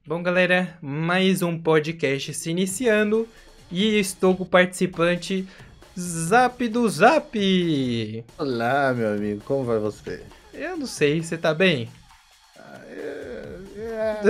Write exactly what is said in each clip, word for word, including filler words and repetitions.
Bom, galera, mais um podcast se iniciando e estou com o participante Zap do Zap. Olá, meu amigo, como vai você? Eu não sei, você tá bem? Ah, é, é...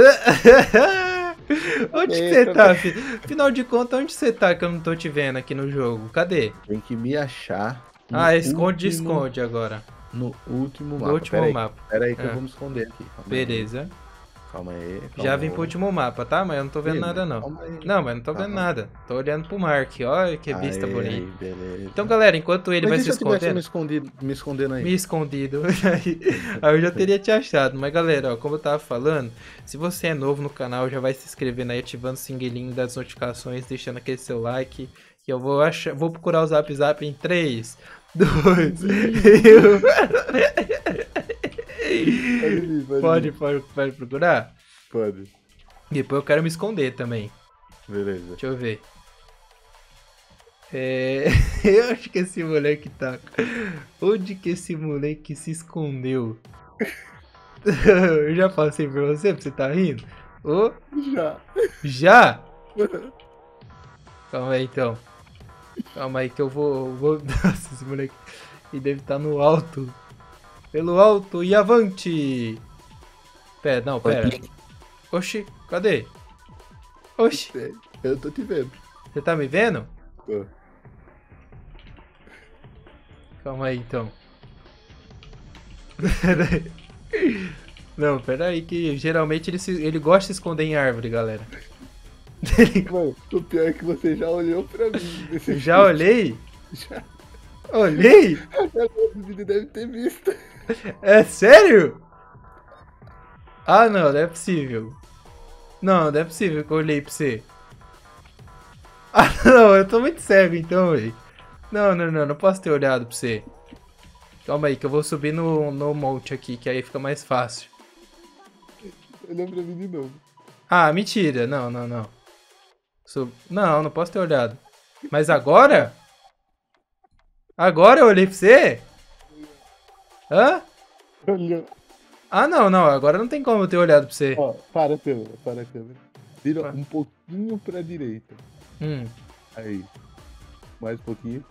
Onde que você tá, filho? Afinal de contas, onde você tá que eu não tô te vendo aqui no jogo? Cadê? Tem que me achar. Ah, esconde, último... esconde agora. No último mapa. No último pera mapa. Aí, pera aí que ah. eu vou me esconder aqui. Calma Beleza. Aí. Calma aí. Calma Já aí. vim pro último mapa, tá? Mas eu não tô vendo Sim, nada, não. calma aí. Não, mas não tô Calma. vendo nada. Tô olhando pro Mark. Olha que vista Aí, bonita. aí, beleza. Então, galera, enquanto ele mas vai e se se eu tivesse escondendo... me, escondido, me escondendo aí? Me escondido. Aí eu já teria te achado. Mas, galera, ó, como eu tava falando, se você é novo no canal, já vai se inscrevendo aí, ativando o sininho das notificações, deixando aquele seu like. E eu vou, achar, vou procurar o Zap Zap em três, dois... Pode, pode, pode, pode procurar? Pode. Depois eu quero me esconder também. Beleza. Deixa eu ver. É... eu acho que esse moleque tá... Onde que esse moleque se escondeu? Eu já passei pra você, pra você tá rindo? Oh. Já. Já? Calma aí, então. Calma aí que eu vou... vou... Nossa, esse moleque... Ele deve estar no alto. Pelo alto e avante! Pera, não, pera. Oxi, cadê? Oxi. Eu tô te vendo. Você tá me vendo? Tô. Calma aí, então. Pera aí. Não, pera aí que geralmente ele, se, ele gosta de se esconder em árvore, galera. Mano, o pior é que você já olhou pra mim. Nesse Já vídeo. olhei? Já. Olhei? Ele deve ter visto. É sério? Ah, não, não é possível. Não, não é possível que eu olhei pra você. Ah, não, eu tô muito cego então, velho. Não, não, não, não posso ter olhado pra você. Calma aí, que eu vou subir no, no monte aqui, que aí fica mais fácil. Olha pra mim de novo. Ah, mentira. Não, não, não. Sub... Não, não posso ter olhado. Mas agora? Agora eu olhei pra você? Hã? Olhou. Ah, não, não. Agora não tem como eu ter olhado pra você. Ó, para a câmera, para a câmera. Vira Ah. um pouquinho pra direita. Hum, Aí. Mais um pouquinho.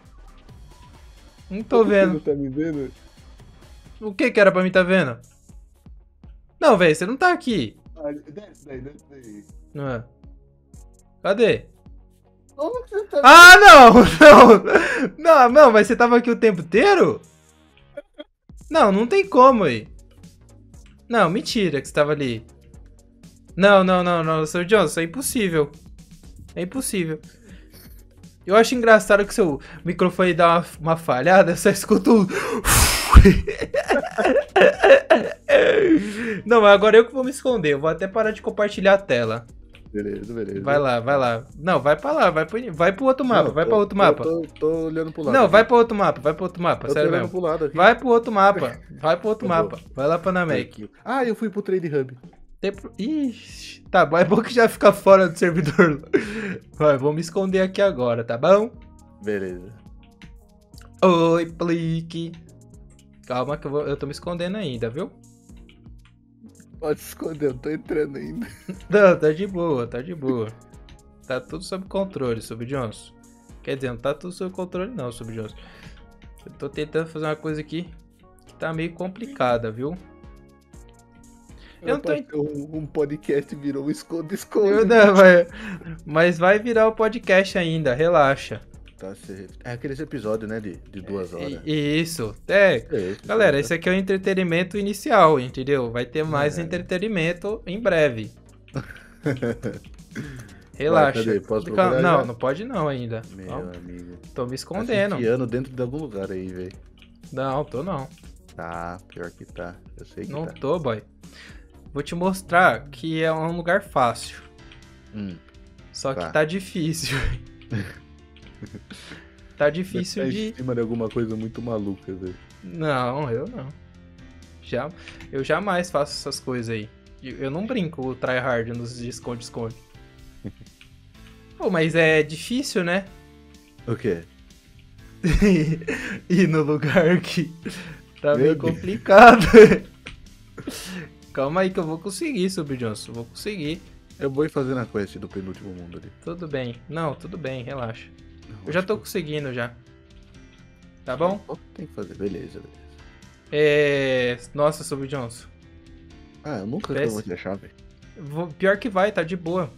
não tô Você vendo. não tá me vendo? O que que era pra mim tá vendo? Não, velho, você não tá aqui. Ah, desce daí, desce daí. Não é? Cadê? Como que você tá Ah, não! Não! Não, não, mas você tava aqui o tempo inteiro? Não, não tem como aí. Não, mentira que você tava ali. Não, não, não, não, seu Johnson, isso é impossível. É impossível. Eu acho engraçado que seu microfone dá uma, uma falhada, eu só escuto um... Não, mas agora eu que vou me esconder. Eu vou até parar de compartilhar a tela. Beleza, beleza. Vai lá, vai lá. Não, vai pra lá, vai pro, vai pro outro mapa, Não, vai tô- pra outro tô- mapa. Tô, tô olhando pro lado. Não, aqui. vai pro outro mapa, vai pro outro mapa, Eu tô sério olhando mesmo. pro lado aqui. Vai pro outro mapa, vai pro outro Eu tô- mapa. Vai lá pra Namek. Aqui. Ah, eu fui pro Trade Hub. Tem pro- Ixi, tá bom, é bom que já fica fora do servidor. Vai, vou me esconder aqui agora, tá bom? Beleza. Oi, Plique. Calma que eu, vou, eu tô me escondendo ainda, viu? Pode se esconder, eu tô entrando ainda. Não, tá de boa, tá de boa. Tá tudo sob controle, Sub Johnson. Quer dizer, não tá tudo sob controle não, Sub Johnson. Eu tô tentando fazer uma coisa aqui que tá meio complicada, viu? Eu não tô Rapaz, um, um podcast virou um esconde-esconde. Eu não, mas, mas vai virar o podcast ainda, relaxa. Tá certo. É aqueles episódios, né, de, de duas horas. E- Isso, é. É isso, Galera, né? esse aqui é o entretenimento inicial, entendeu? Vai ter mais É. entretenimento em breve. Vai, Relaxa. cadê? Posso Calma, procurar não, já? não pode não ainda. Meu Não, amigo. tô me Tá escondendo. se enfiando dentro de algum lugar aí, velho. Não, tô não. Tá, pior que tá. Eu sei que Não tá. tô, boy. Vou te mostrar que é um lugar fácil. Hum. Só que Tá. tá difícil. Tá difícil Tá de... em cima de alguma coisa muito maluca, velho. Não, eu não. Já, eu jamais faço essas coisas aí. Eu eu não brinco o tryhard nos de esconde-esconde. Pô, mas é difícil, né? O quê? Ir no lugar que tá Meu meio Deus. complicado. Calma aí que eu vou conseguir, Sub Johnson. Vou conseguir. Eu vou ir fazendo a quest do penúltimo mundo ali. Tudo bem. Não, tudo bem, relaxa. Não, Eu já acho tô que- conseguindo já. Tá bom? Oh, tem que fazer, beleza, beleza. É... Nossa, Sub Johnson. Ah, eu nunca Parece- vou te achar, velho. Vou- Pior que vai, tá de boa.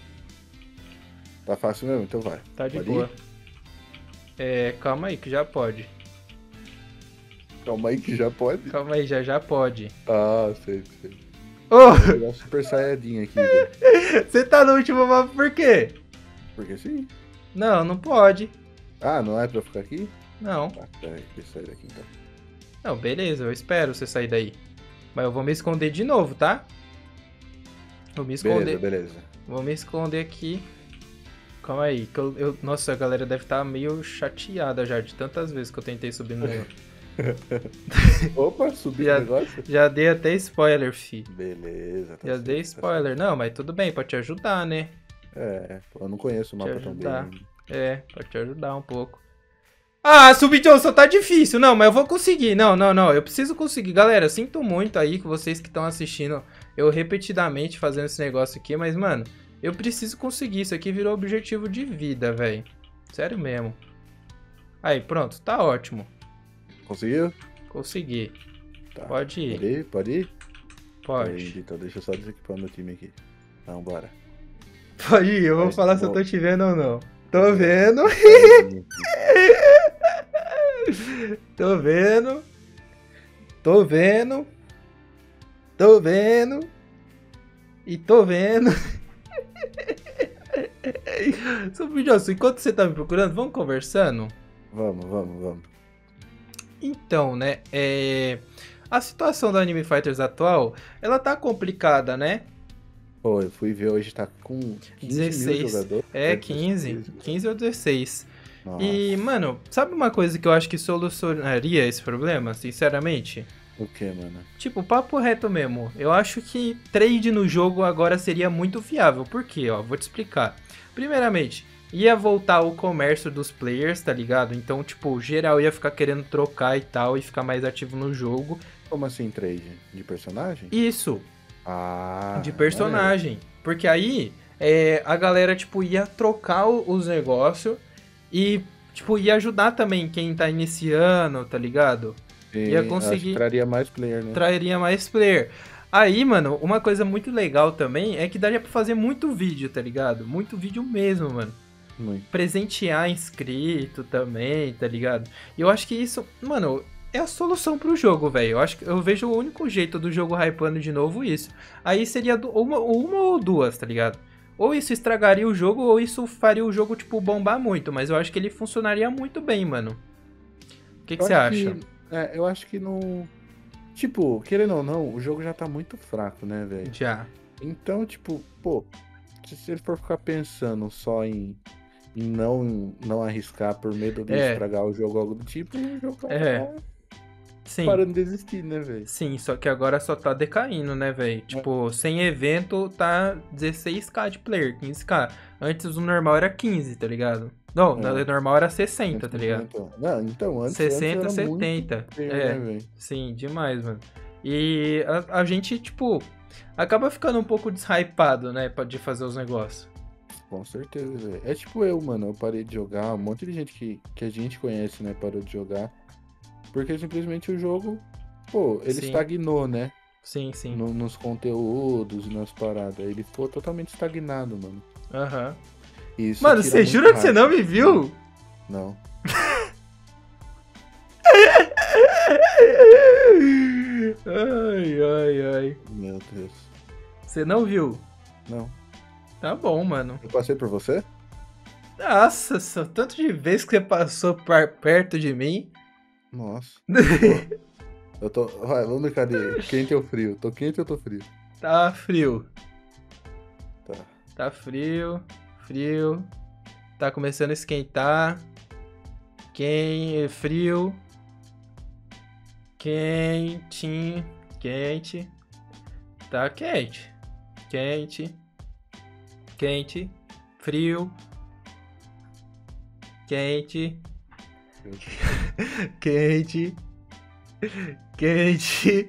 Tá fácil mesmo, então vai. Tá de Pode boa. ir? É, calma aí que já pode. Calma aí que já pode. Calma aí, já já pode. Ah, sei, sei. Ô, Vou pegar super saiyajin aqui, velho. você tá no último mapa por quê? Porque sim. Não, não pode. Ah, não é pra ficar aqui? Não. Tá, peraí, deixa eu sair daqui então. Não, beleza, eu espero você sair daí. Mas eu vou me esconder de novo, tá? Vou me esconder. Beleza, beleza. Vou me esconder aqui. Calma aí, que eu, eu- nossa, a galera deve estar meio chateada já de tantas vezes que eu tentei subir no negócio. Opa, subiu Já- o negócio? Já dei até spoiler, fi. Beleza. tá Já certo, dei tá spoiler. Não, mas tudo bem, pra te ajudar, né? certo. É, pô, eu não conheço o Te mapa tão bem. ajudar. ainda. É, pra te ajudar um pouco. Ah, Sub Johnson, tá difícil. Não, mas eu vou conseguir. Não, não, não. Eu preciso conseguir. Galera, sinto muito aí que vocês que estão assistindo eu repetidamente fazendo esse negócio aqui, mas, mano, eu preciso conseguir. Isso aqui virou objetivo de vida, velho. Sério mesmo. Aí, pronto. Tá ótimo. Conseguiu? Consegui. Tá. Pode ir. Pode ir? Pode ir? Pode. Aí, então deixa eu só desequipar meu time aqui. Então, bora. Pode ir. Eu vou Mas, falar se eu bom. tô te vendo ou não. Tô vendo. Tô vendo. Tô vendo. Tô vendo. E tô vendo. Sub Johnson, enquanto você tá me procurando, vamos conversando? Vamos, vamos, vamos. Então, né, é... a situação do Anime Fighters atual, ela tá complicada, né? Pô, eu fui ver hoje, tá com quinze mil dezesseis. jogadores. É, quinze. dezesseis. quinze ou dezesseis. Nossa. E, mano, sabe uma coisa que eu acho que solucionaria esse problema, sinceramente? O que, mano? Tipo, papo reto mesmo. Eu acho que trade no jogo agora seria muito viável. Por quê? Ó, vou te explicar. Primeiramente, ia voltar o comércio dos players, tá ligado? Então, tipo, geral ia ficar querendo trocar e tal e ficar mais ativo no jogo. Como assim trade? De personagem? Isso, Ah. de personagem. Porque aí é, a galera, tipo, ia trocar o- os negócios e, tipo, ia ajudar também quem tá iniciando, tá ligado? Sim, ia acho conseguir- que traria mais player, né? Trairia mais player. Aí, mano, uma coisa muito legal também é que daria pra fazer muito vídeo, tá ligado? Muito vídeo mesmo, mano. Muito. Presentear inscrito também, tá ligado? E eu acho que isso, mano, é a solução pro jogo, velho. Eu acho que eu vejo o único jeito do jogo hypando de novo isso. Aí seria do- uma, uma ou duas, tá ligado? Ou isso estragaria o jogo, ou isso faria o jogo, tipo, bombar muito. Mas eu acho que ele funcionaria muito bem, mano. O que que Eu você acho acha? que- é, eu acho que não. Tipo, querendo ou não, o jogo já tá muito fraco, né, velho? Já. Então, tipo, pô, se se ele for ficar pensando só em, em não, não arriscar por medo de É. estragar o jogo, algo do tipo, o jogo vai É. acabar Sim. parando de existir, né, velho? Sim, só que agora só tá decaindo, né, velho? Tipo, sem evento tá dezesseis k de player, quinze k. Antes o normal era quinze, tá ligado? Não, É. o normal era sessenta, tá ligado? Então, não, então antes, sessenta, antes era muito setenta. player, É, né, velho? sim, demais, mano. E a, a gente, tipo, acaba ficando um pouco deshypado, né, pra- de fazer os negócios. Com certeza, velho. É tipo eu, mano. Eu parei de jogar. Um monte de gente que, que a gente conhece, né? Parou de jogar. Porque simplesmente o jogo, pô, ele Sim. estagnou, né? Sim, sim. No- nos conteúdos e nas paradas. Ele ficou totalmente estagnado, mano. Aham. E isso Mano, tira você muito jura que você hype. não me viu? Não. Ai, ai, ai. Meu Deus. Você não viu? Não. Tá bom, mano. Eu passei por você? Nossa, só tanto de vezes que você passou par- perto de mim. Nossa. Pô, eu tô. Vai, vamos brincar de quente ou frio. Tô quente ou tô frio? Tá frio. Tá. Tá frio, frio. Tá começando a esquentar. Quem frio. Quentinho, quente. Tá quente. Quente. Quente. Frio. Quente. Quente. Quente.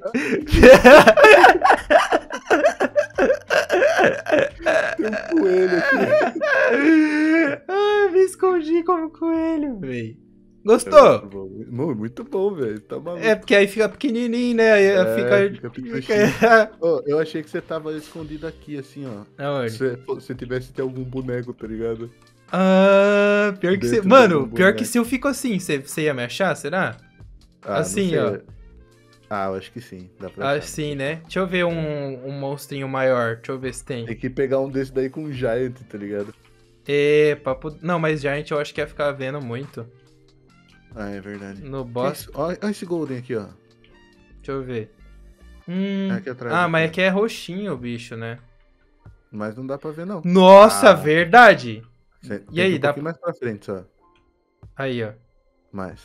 Tem um coelho aqui. Ai, me escondi como coelho, velho. Gostou? Muito bom, Mu- muito bom, velho. Tá maluco. É, porque aí fica pequenininho, né? Aí É, fica... fica fica... Ô, eu achei que você tava escondido aqui, assim, ó. Aonde? Se você se tivesse ter algum boneco, tá ligado? Ah, pior que você... Dentro Mano, do pior que boneco. se eu fico assim, você, você ia me achar, será? Ah, não Assim, sei. ó. Ah, eu acho que sim. Dá pra achar. Assim, né? Deixa eu ver um, um monstrinho maior. Deixa eu ver se tem. Tem que pegar um desse daí com um Giant, tá ligado? Epa, pu- não, mas Giant eu acho que ia ficar vendo muito. Ah, é verdade. No Que boss. isso? Olha olha esse Golden aqui, ó. Deixa eu ver. Hum. É aqui atrás. Ah, aqui, mas ó. aqui é roxinho o bicho, né? Mas não dá pra ver, não. Nossa, Ah. verdade. Cê- E tem que aí, ir um dá. pouquinho mais pra frente, só. Aí, ó. Mais.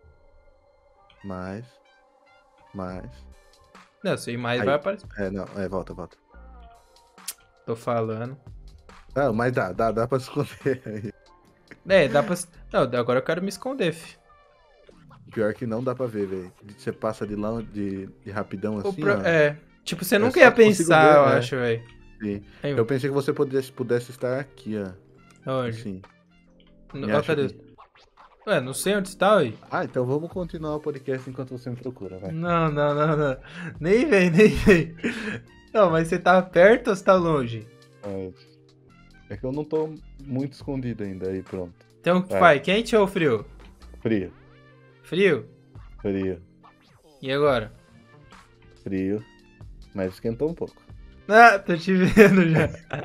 Mais. Mais. Não, se ir mais Aí. vai aparecer. É, não. É, volta, volta. Tô falando. Ah, mas dá, dá, dá pra esconder aí. É, dá pra. Não, agora eu quero me esconder, fi. Pior que não dá pra ver, velho. Você passa de lá de, de rapidão O assim, pro- ó. É. Tipo, você É nunca só ia que eu consigo pensar, eu ver, é. acho, velho. Sim. Aí, Eu pensei que você pudesse, pudesse estar aqui, ó. Onde? Assim. No- Me Ó, acha cadê? aqui. Ué, não sei onde está, ué. Ah, então vamos continuar o podcast enquanto você me procura, vai. Não, não, não, não. Nem vem, nem vem. Não, mas você tá perto ou você tá longe? É, é que eu não tô muito escondido ainda, aí pronto. Então o que Vai. vai? Quente ou frio? Frio, Frio? frio, E agora? frio. Mas esquentou um pouco. Ah, tô te vendo já.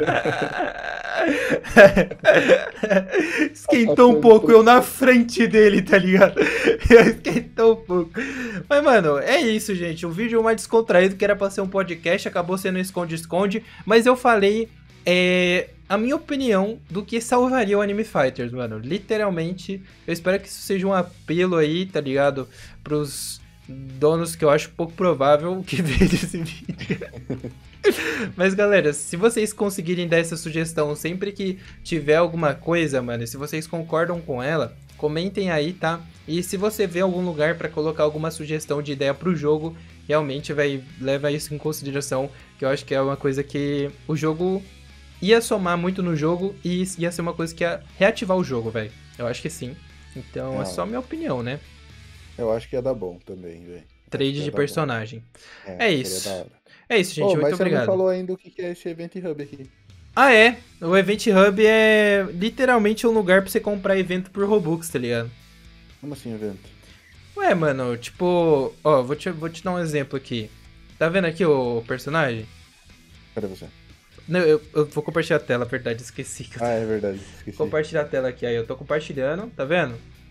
Esquentou um pouco, eu na frente dele, tá ligado? Esquentou um pouco. Mas, mano, é isso, gente. O vídeo mais descontraído que era pra ser um podcast acabou sendo esconde-esconde. Mas eu falei é, a minha opinião do que salvaria o Anime Fighters, mano. Literalmente, eu espero que isso seja um apelo aí, tá ligado? Pros donos que eu acho pouco provável que veja esse vídeo. Mas galera, se vocês conseguirem dar essa sugestão sempre que tiver alguma coisa, mano, se vocês concordam com ela, comentem aí, tá? E se você vê algum lugar pra colocar alguma sugestão de ideia pro jogo, realmente vai leva isso em consideração, que eu acho que é uma coisa que o jogo ia somar muito no jogo e ia ser uma coisa que ia reativar o jogo, velho. Eu acho que sim. Então é, É, só minha opinião, né? Eu acho que ia dar bom também, velho. Trade de personagem. É seria isso. da hora. É isso, gente. Ô, Muito mas você obrigado. não falou ainda o que que é esse Event Hub aqui. Ah, é. O Event Hub é literalmente um lugar pra você comprar evento por Robux, tá ligado? Como assim, evento? Ué, mano, tipo... Ó, vou te, vou te dar um exemplo aqui. Tá vendo aqui o personagem? Cadê você? Não, eu, eu vou compartilhar a tela, verdade, esqueci. Que eu Ah, é verdade. Esqueci. compartilhar a tela aqui, aí eu tô compartilhando, tá vendo?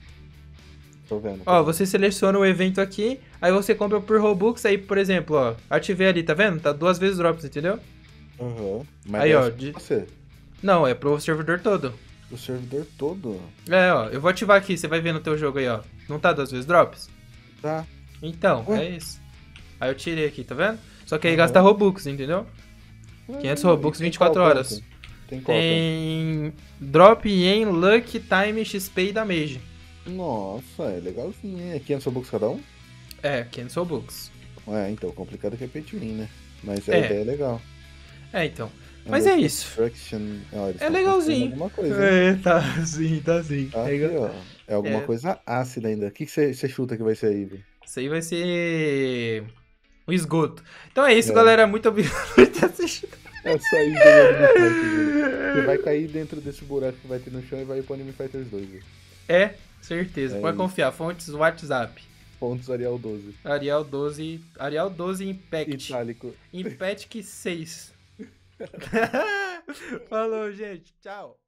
Tô vendo. Ó, você seleciona o evento aqui, aí você compra por Robux, aí, por exemplo, ó, ativei ali, tá vendo? Tá duas vezes drops, entendeu? Aham. Mas Aí, é ó, só de- você. Não, é pro servidor todo. O servidor todo. É, ó, eu vou ativar aqui, você vai ver no teu jogo aí, ó. Não tá duas vezes drops? Tá. Então, Ué? é isso. Aí eu tirei aqui, tá vendo? Só que aí Aham. gasta Robux, entendeu? quinhentos Robux, E tem vinte e quatro qual horas. tanto? Tem qual Tem drop, yen, luck, time, X P e damage. tanto? Nossa, é legalzinho, hein? É quinhentos Robux cada um? É, quinhentos Robux. É, então, complicado que é pay to win, né? Mas a É. ideia é legal. É, então. Mas é isso. Construction- ó, eles É tão legalzinho. construindo Alguma coisa, hein? É, tá sim, tá sim. Tá É aqui, igual- ó. É alguma É. coisa ácida ainda. O que você chuta que vai ser aí, velho? Isso aí vai ser um esgoto. Então é isso, É. galera. Muito obrigado por ter assistido. É sair do Anime Fighters, velho. Você vai cair dentro desse buraco que vai ter no chão e vai ir pro Anime Fighters dois, velho. É, certeza. É Pode isso. confiar. Fontes WhatsApp. Pontos Arial doze. Arial doze. Arial doze Impact. Itálico. Impact seis. Falou, gente. Tchau.